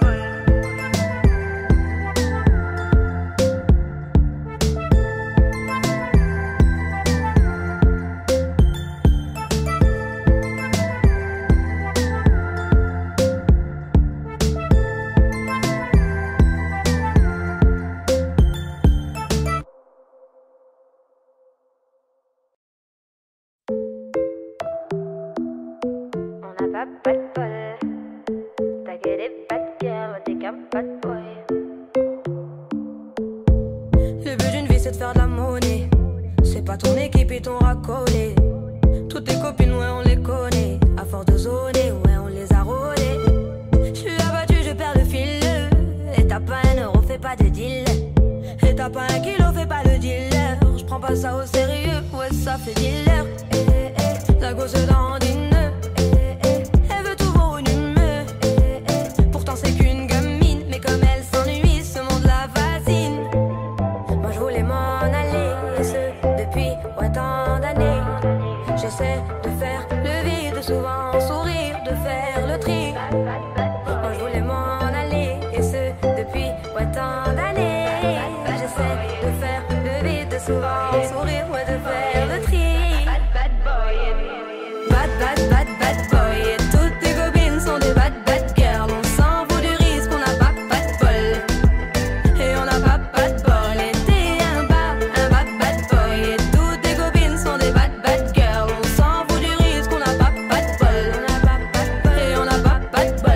On n'a pas pas de bol. T'as que des bad girls, ouais, t'es qu'un bad boy. Le but d'une vie c'est de faire de la monnaie. C'est pas ton équipe et ton racolé. Toutes tes copines ouais on les connaît. À force de zoner ouais on les a rôlées. J'suis abattu je perds le fil. Et t'as pas un euro fais pas de deal. Et t'as pas un kilo fais pas le dealer. J'prends pas ça au sérieux ouais ça fait dealer. Eh, eh, eh, la gosse dandine. Eh, eh, elle veut tout volumineux. Eh, eh, pourtant c'est qu'une gamine. Mais comme elle s'ennuie ce monde la fascine. Moi je voulais m'en aller, et ce depuis ouais, tant d'années. J'essaie de faire le vide, souvent sourire, de faire le tri. Moi je voulais m'en aller, et ce depuis ouais, tant d'années. J'essaie de faire le vide, souvent sourire, ouais, de faire le tri. Bad bad bad bad boy, et toutes tes copines sont des bad bad girls. On s'en fout du risque, on n'a pas pas de bol. Et on n'a pas pas de bol. Et t'es un bad, un bad bad boy, et toutes tes copines sont des bad bad girls. On s'en fout du risque, on n'a pas pas de bol. On n'a pas pas de bol. Et on n'a pas pas de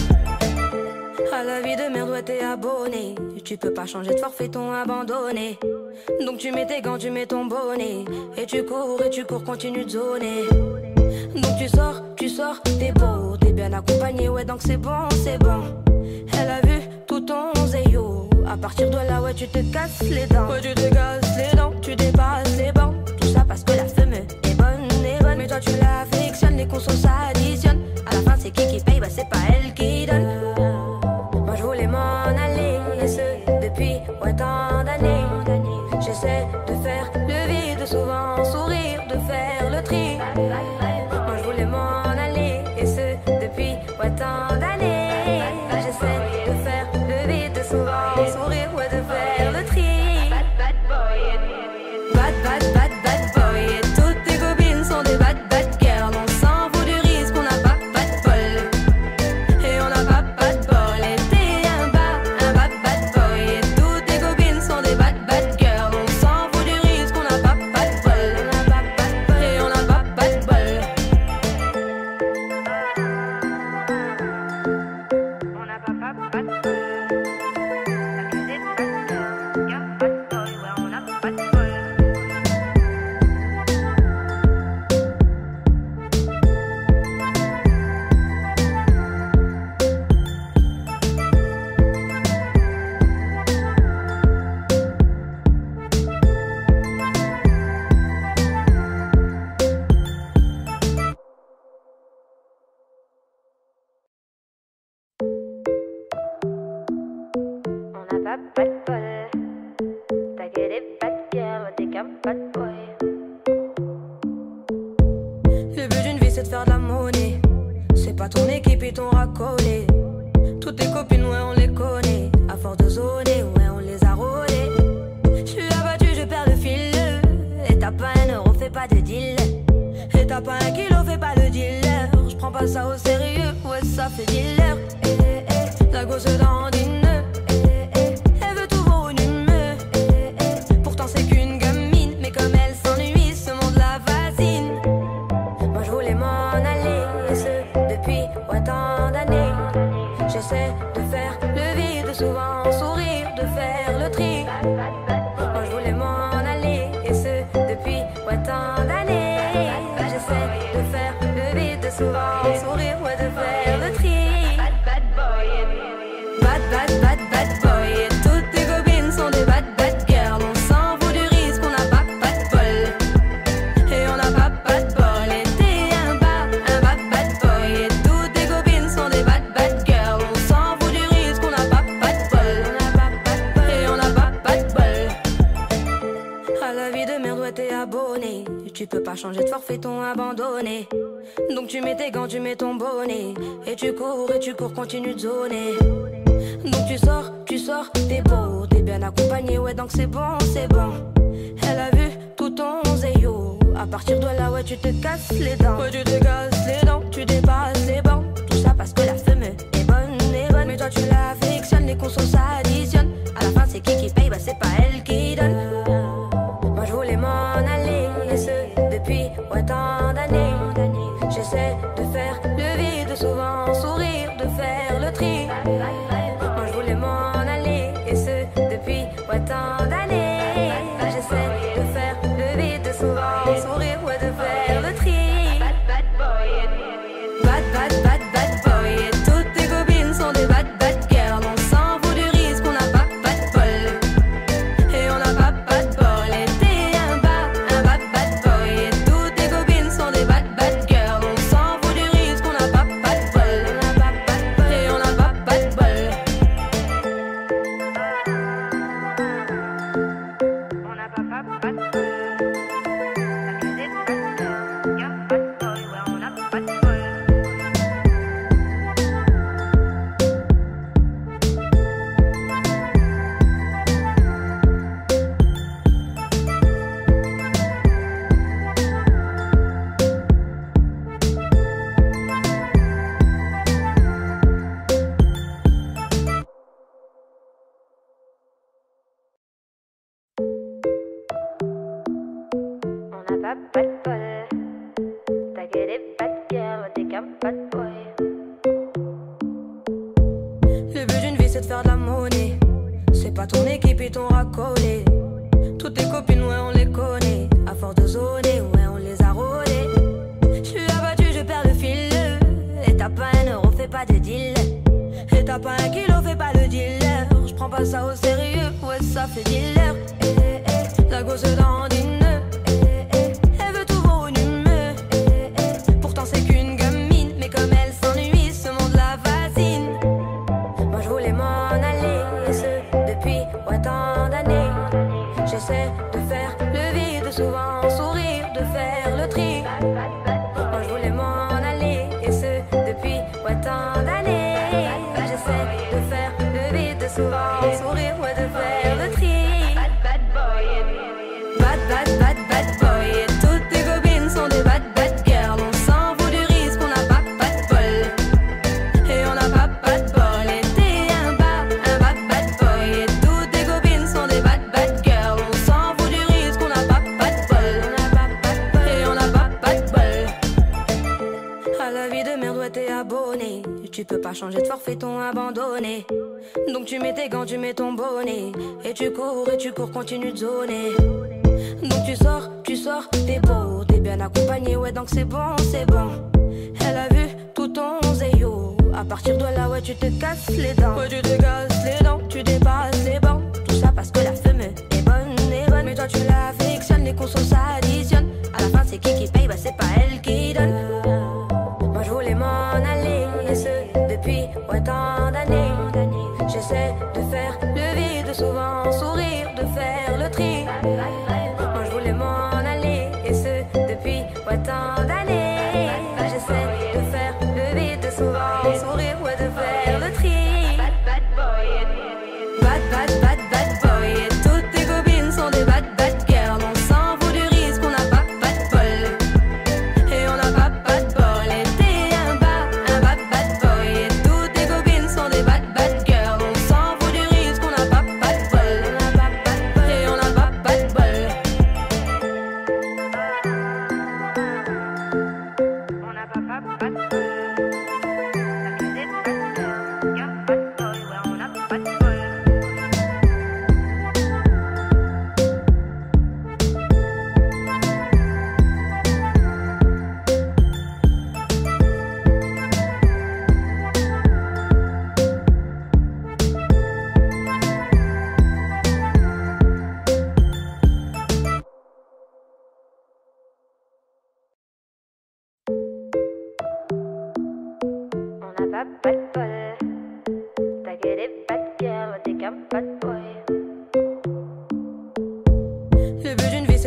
bol. À la vie de merde, ouais, t'es abonné. Tu peux pas changer de forfait, t'ont abandonné. Donc tu mets tes gants, tu mets ton bonnet. Et tu cours, et tu cours, continue de zoner. Donc tu sors, tu sors, t'es beau, t'es bien accompagné, ouais donc c'est bon, c'est bon. Elle a vu tout ton zéyo. À partir de là, ouais tu te casses les dents. Ouais tu te casses les dents, tu dépasses les bancs. Tout ça parce que la femme est bonne, est bonne. Mais toi tu l'affectionnes, les consos s'additionnent. À la fin c'est qui qui paye, bah c'est pas elle qui donne. Moi je voulais m'en aller, et ce depuis ouais, tant d'années. J'essaie de faire le vide, souvent sourire, de faire le tri. Moi je voulais m'en aller, et ce depuis ouais, tant d'années. J'essaie de faire le vide, souvent sourire, ouais, de faire le tri. Bad bad bad bad boy, et toutes tes copines sont des bad bad girls. On s'en fout du risque, on n'a pas pas de bol. Et on n'a pas pas de bol. Et t'es un bad, un bad bad boy, et toutes tes copines sont des bad bad girls. On s'en fout du risque, on n'a pas pas de bol. Et on n'a pas pas de bol. On n'a pas pas pas de bol. T'as que des bad girls, y'a pas de bol, ouais on n'a pas de bol. On n'a pas pas de bol. T'as que des bad girls, ouais, t'es qu'un bad boy. Le but d'une vie c'est de faire de la monnaie. C'est pas ton équipe et puis t'ont racolé. Toutes tes copines, ouais, on les connaît. À force de zoner, ouais, on les a rôlées. J'suis abattu, je perds le fil. Et t'as pas un euro, fais pas de deal. Et t'as pas un kilo, fais pas le dealer. J'prends pas ça au sérieux, ouais, ça fait dealer. Eh, eh, la gosse dandine. Eh, eh, elle veut tout volumineux. Eh, eh, pourtant c'est qu'une gamine. Mais comme elle s'ennuie, ce monde la fascine. Moi je voulais m'en aller, et ce depuis ouais, tant d'années. J'essaie de faire le vide, souvent sourire, de faire le tri. Moi je voulais m'en aller, et ce depuis ouais, tant d'années. J'essaie de faire le vide, souvent sourire, ouais, de faire le tri. Bad bad bad bad boy, et toutes tes copines sont des bad bad girls. On s'en fout du risque, on n'a pas pas de bol. Et on n'a pas pas de bol. Et t'es un bad, un bad bad boy, et toutes tes copines sont des bad bad girls. On s'en fout du risque, on n'a pas pas de bol. On n'a pas pas de bol. Et on n'a pas pas de bol. À la vie de merde, ouais, t'es abonné. Tu peux pas changer de forfait, t'ont abandonné. Donc tu mets tes gants, tu mets ton bonnet. Et tu cours, et tu cours, continue de zoner. Donc tu sors, tu sors, t'es beau, t'es bien accompagné, ouais, donc c'est bon, c'est bon. Elle a vu tout ton zéyo. À partir de là, ouais, tu te casses les dents. Ouais, tu te casses les dents, tu dépasses les bancs. Tout ça parce que la femme est bonne, est bonne. Mais toi tu l'affectionnes, les consos s'additionnent. À la fin c'est qui qui paye, bah c'est pas elle qui donne. Moi je voulais m'en aller, et ce depuis ouais, tant d'années. J'essaie de faire le vide, souvent sourire, de faire le tri. Moi je voulais m'en aller, et ce depuis ouais, tant d'années. J'essaie de faire le vide, souvent sourire, ouais, de faire le tri. Bad bad bad bad boy, et toutes tes copines sont des bad bad girls. On s'en fout du risque, on n'a pas pas de bol. Et on n'a pas pas de bol. Et t'es un bad, un bad bad boy, et toutes tes copines sont des bad bad girls. On s'en fout du risque, on n'a pas pas de bol. On n'a pas pas de bol. Et on n'a pas pas de bol. On n'a pas pas pas de bol. T'as que des bad girls, y'a pas de bol, ouais, on n'a pas de bol. On n'a pas pas de bol. T'as que des bad girls, t'es qu'un bad boy. Le but d'une vie c'est de faire de la monnaie. C'est pas ton équipe et ton racolé. Toutes tes copines, ouais, on les connaît. À force de zoner, ouais, on les a rôlées. J'suis abattu, je perds le fil. Et t'as pas un euro, fais pas de deal. Et t'as pas un kilo, fais pas le dealer. J'prends pas ça au sérieux, ouais, ça fait dealer. Eh, eh, la gosse dandine. Eh, eh, elle veut tout volumineux. Eh, eh, pourtant c'est qu'une gamine. Mais comme elle s'ennuie, ce monde la fascine. Moi je voulais m'en aller, et ce depuis ouais, tant d'années. J'essaie de faire le vide, souvent sourire, de faire le tri. Moi je voulais m'en aller, et ce depuis ouais, tant d'années. J'essaie de faire le vide, souvent sourire, ouais, de faire le tri. Bad bad bad bad boy, et toutes tes copines sont des bad bad girls. On s'en fout du risque, on n'a pas pas de bol. Et on n'a pas pas de bol. Et t'es un bad, un bad bad boy, et toutes tes copines sont des bad bad girls. On s'en fout du risque, on n'a pas pas de bol. On n'a pas pas de bol. Et on n'a pas pas de bol. À la vie de merde, ouais, t'es abonné. Tu peux pas changer de forfait, t'ont abandonné. Donc tu mets tes gants, tu mets ton bonnet. Et tu cours, et tu cours, continue de zoner. Donc tu sors, tu sors, t'es beau, t'es bien accompagné, ouais, donc c'est bon, c'est bon. Elle a vu tout ton zéyo. À partir de là, ouais, tu te casses les dents. Ouais, tu te casses les dents, tu dépasses les bancs. Tout ça parce que la femme est bonne, est bonne. Mais toi tu l'affectionnes, les consos s'additionnent. À la fin c'est qui qui paye, bah c'est pas elle qui donne. Moi je voulais m'en aller, et ce depuis ouais, tant d'années. J'essaie de faire le vide, souvent sourire, de faire le tri. Moi je voulais m'en aller, et ce depuis ouais, tant d'années. J'essaie de faire le vide, souvent sourire.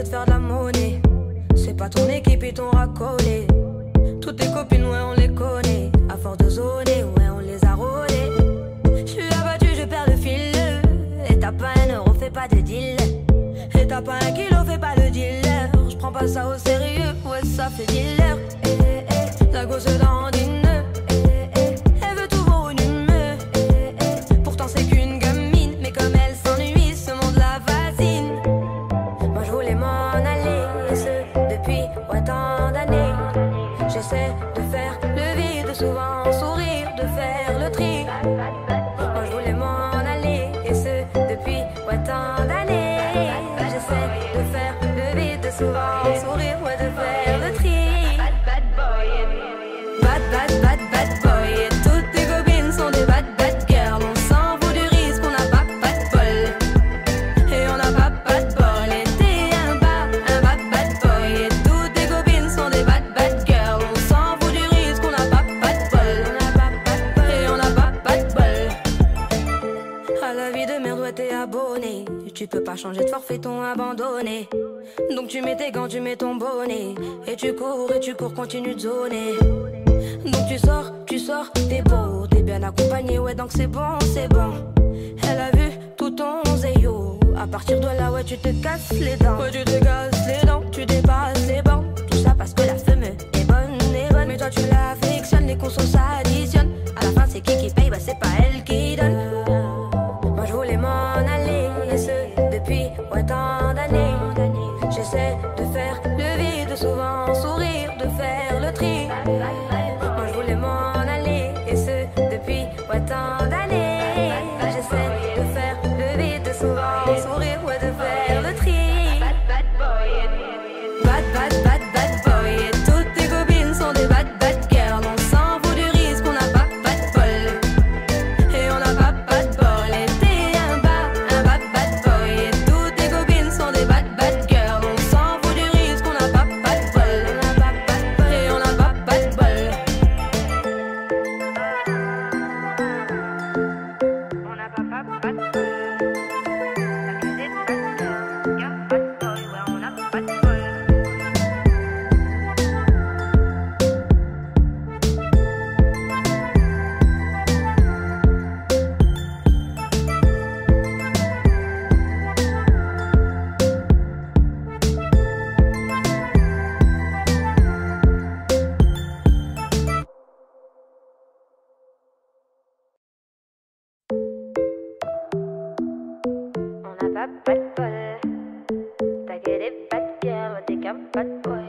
c'est de faire de la monnaie. C'est pas ton équipe, ils t'ont racolé. Toutes tes copines, ouais, on les connaît. À force de zoner, ouais, on les a rôlées. J'suis abattu, je perds le fil. Et t'as pas un euro, fais pas de deal. Et t'as pas un kilo, fais pas le dealer. J'prends pas ça au sérieux, ouais, ça fait dealer. Eh, eh, eh, la gosse dandine. Eh, eh, elle veut tout volumineux. Eh, eh, pourtant c'est qu'une gamine. Mais comme elle s'ennuie, ce monde la fascine. Moi je voulais m'en aller, et ce depuis ouais, tant d'années. J'essaie de faire le vide, souvent sourire, de faire le tri. Moi je voulais m'en aller, et ce depuis ouais, tant d'années. J'essaie de faire le vide, souvent sourire, ouais, de faire le tri. Bad bad boy, bad bad bad bad boy. Et toutes tes copines sont des bad bad girls. On s'en fout du risque, on n'a pas pas de bol. Et on n'a pas pas de bol. Et t'es un bas, un bad bad boy. Et toutes tes copines sont des bad bad girls. On s'en fout du risque, on n'a pas pas de bol. On n'a pas pas de bol. Et on n'a pas pas de bol. À la vie de merde, ouais, t'es abonné. Tu peux pas changer de forfait, ton abandonné. Donc tu mets tes gants, tu mets ton bonnet. Et tu cours, et tu cours, continue de zoner. Donc tu sors, tu sors, t'es beau, t'es bien accompagné, ouais, donc c'est bon, c'est bon. Elle a vu tout ton zéyo. À partir de là, ouais, tu te casses les dents. Ouais, tu te casses les dents, tu dépasses les bancs. Tout ça parce que la femme est bonne, est bonne. Mais toi tu l'affectionnes, les consos s'additionnent. À la fin, c'est qui qui paye, bah c'est pas elle qui donne. Moi je voulais m'en aller, et ce depuis ouais, tant d'années. J'essaie de faire le vide, souvent sourire, de faire le tri. Moi je voulais m'en aller, et ce depuis ouais, tant d'années. J'essaie de faire le vide, souvent sourire, ouais, de faire le tri. Bad bad boy, bad bad bad bad boy. Et toutes tes copines sont des bad bad girls. On s'en fout du risque, on n'a pas pas de bol. Et on n'a pas pas de bol. Et t'es un bas, un bad bad boy. Et toutes tes copines sont des bad bad girls. On s'en fout du risque, on n'a pas pas de bol. On n'a pas pas de bol. Et on n'a pas pas de bol. On n'a pas pas pas de bol. Accusé de bad girl. Y'a pas de bol, ouais, on n'a pas de bol. On n'a pas pas de bol. T'as que des bad girls, t'es qu'un bad boy.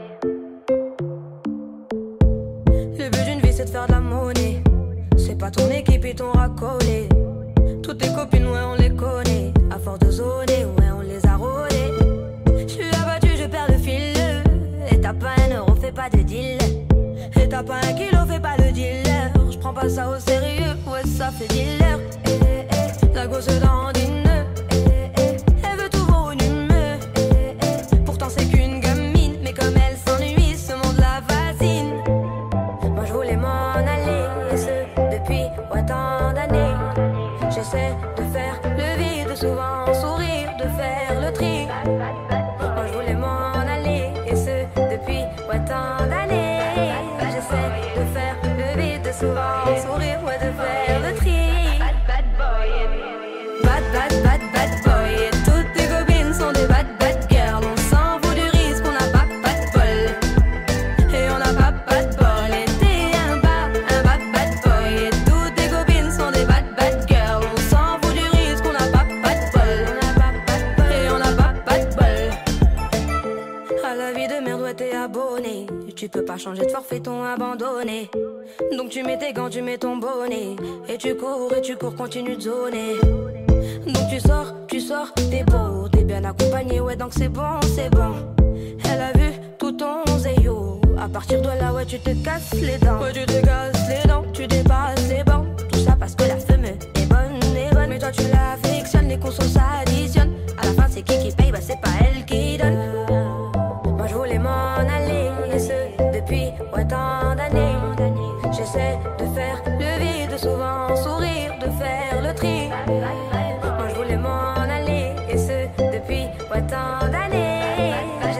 Le but d'une vie c'est de faire de la monnaie. C'est pas ton équipe, ils t'ont racolé. Toutes tes copines, ouais, on les connaît. À force de zoner, ouais, on les a rôlées. J'suis abattu, je perds le fil. Et t'as pas un euro, fais pas de deal. Et t'as pas un kilo, fais pas le dealer. J'prends pas ça au sérieux, ouais, ça fait dealer. Eh, eh, eh, la gosse dandine. Eh, eh, elle veut tout volumineux. Eh, eh, pourtant c'est qu'une gamine. Mais comme elle s'ennuie, ce monde la fascine. Moi je voulais m'en aller, et ce depuis ouais, tant d'années. J'essaie de faire le vide, souvent sourire, de faire le tri. Moi je voulais m'en aller, et ce depuis ouais, tant d'années. J'essaie de faire le vide, souvent sourire, ouais, de faire le tri. Bad bad boy. Bad bad bad bad boy. Et toutes tes copines sont des bad bad girls. On s'en fout du risque, on n'a pas pas de bol. Et on n'a pas pas de bol. Et t'es un bas, un bad bad boy. Et toutes tes copines sont des bad bad girls. On s'en fout du risque, on n'a pas pas de bol. On n'a pas pas de bol. Et on n'a pas pas de bol. À la vie de merde, ouais, t'es abonné. Tu peux pas changer de forfait, ton abandonné. Donc tu mets tes gants, tu mets ton bonnet. Et tu cours, et tu cours, continue de zoner. Donc tu sors, tu sors, t'es beau, t'es bien accompagné, ouais, donc c'est bon, c'est bon. Elle a vu tout ton zéyo. À partir de là, ouais, tu te casses les dents. Ouais, tu te casses les dents, tu dépasses les bancs. Tout ça parce que la femme est bonne, est bonne. Mais toi tu l'affectionnes, les consos s'additionnent. À la fin, c'est qui qui paye, bah c'est pas elle qui donne. Moi je voulais m'en aller, et ce depuis ouais, tant d'années. J'essaie de faire le vide, souvent sourire, de faire le tri. Moi je voulais m'en aller, et ce depuis ouais, tant d'années.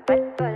pas de bol.